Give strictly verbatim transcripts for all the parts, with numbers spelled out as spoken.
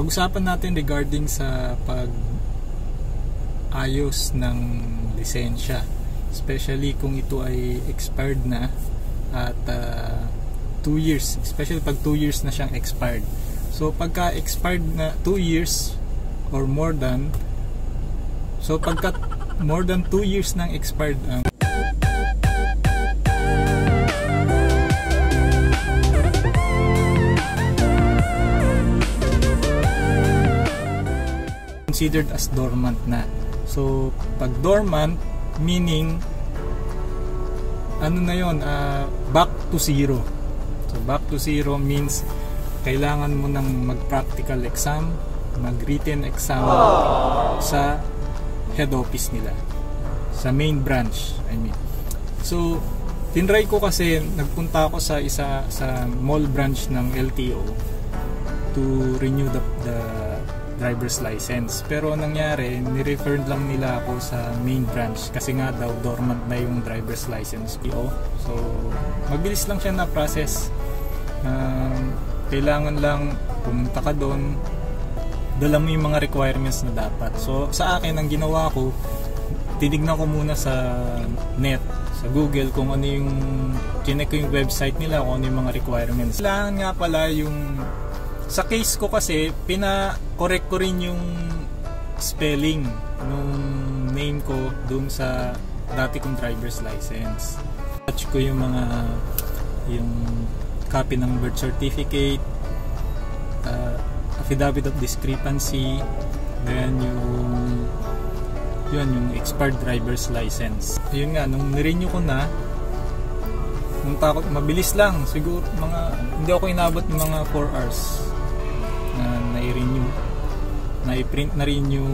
Pag-usapan natin regarding sa pag-ayos ng lisensya, especially kung ito ay expired na at two uh, years, especially pag two years na siyang expired. So pagka expired na two years or more than, so pagka more than two years nang expired ang considered as dormant na. So pag dormant, meaning ano na yon, uh, back to zero. So back to zero means kailangan mo nang mag-practical exam, mag-written exam Aww. Sa head office nila, sa main branch, I mean. So tinry ko kasi, nagpunta ako sa isa sa mall branch ng L T O to renew the, the driver's license, pero nangyari, ni-refer lang nila ako sa main branch kasi nga daw dormant na yung driver's license ko. So mabilis lang siya na process. Um, kailangan lang pumunta ka doon, dala mo yung mga requirements na dapat. So sa akin, ang ginawa ko, tinignan ko muna sa net, sa Google, kung ano yung, chinek ko yung website nila, kung ano yung mga requirements. Kailangan nga pala yung, sa case ko kasi, pina-correct ko rin yung spelling nung name ko dun sa dati kong driver's license. Touch ko yung mga, yung copy ng birth certificate, uh, affidavit of discrepancy, then yung yun, yung expired driver's license. Yun nga, nung nirenew ko na, nung takot, mabilis lang, siguro mga, hindi ako inabot ng mga four hours na na-renew, na-print na rin yung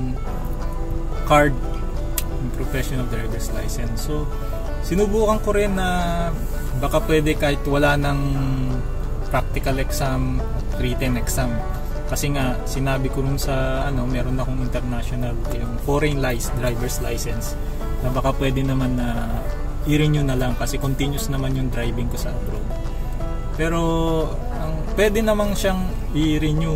card, yung professional driver's license. So sinubukan ko rin na baka pwede kahit wala ng practical exam, written exam, kasi nga sinabi ko rin sa ano, meron akong international, yung foreign license, driver's license, na baka pwede naman na i-renew na lang kasi continuous naman yung driving ko sa abroad. Pero ang pwede namang siyang i-renew,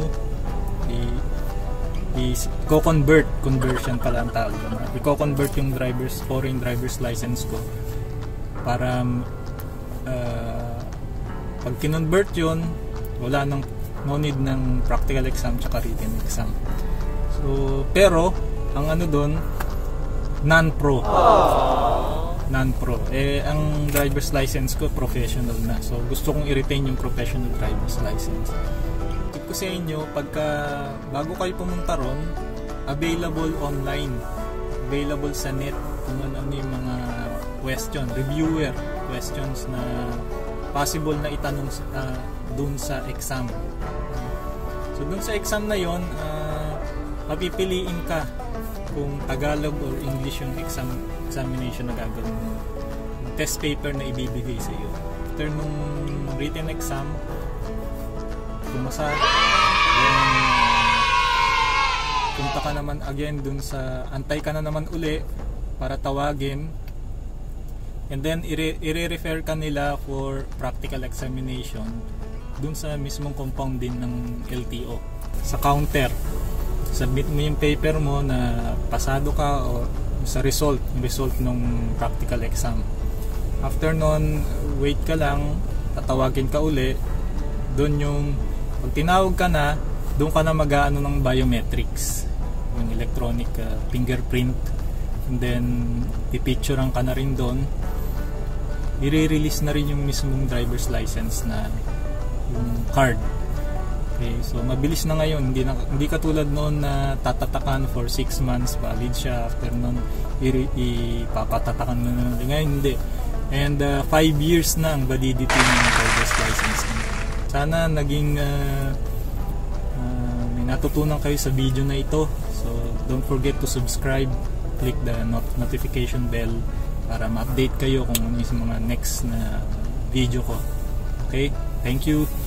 i-co-convert, conversion pala ang tawag doon. I-co-convert yung driver's, foreign driver's license ko para uh, pag kinonvert yun, wala nang, no need ng practical exam tsaka written exam. So, pero ang ano doon, non-pro. Non-pro. Eh, ang driver's license ko, professional na. So, gusto kong i-retain yung professional driver's license. Tip ko sa inyo, pagka, bago kayo pumunta ron, available online. Available sa net kung ano yung mga question, reviewer questions na possible na itanong uh, dun sa exam. So, dun sa exam na yon, uh, mapipiliin ka kung Tagalog or English yung exam examination na gagawin mo, test paper na ibibigay sa iyo. After nung written exam, pumasa, then punta ka naman again dun sa, antay ka na naman uli para tawagin, and then i-refer ka nila for practical examination dun sa mismong compound din ng L T O. Sa counter, submit mo yung paper mo na pasado ka o sa result, yung result ng practical exam. After nun, wait ka lang, tatawagin ka uli. Doon yung, pag tinawag ka na, doon ka na mag-aano ng biometrics, yung electronic uh, fingerprint, and then pipicturean ka na rin doon. I-release na rin yung mismong driver's license na yung card. Okay, so mabilis na ngayon, hindi, na, hindi katulad noon na tatatakan for six months, valid siya, after noon ipapatatakan mo na, ngayon hindi. And uh, five years na ang validity ng driver's license. Sana naging uh, uh, may natutunan kayo sa video na ito. So don't forget to subscribe, click the not notification bell para ma-update kayo kung ano yung mga next na video ko. Okay, thank you.